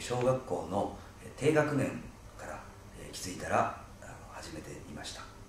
小学校の低学年から気づいたら始めていました。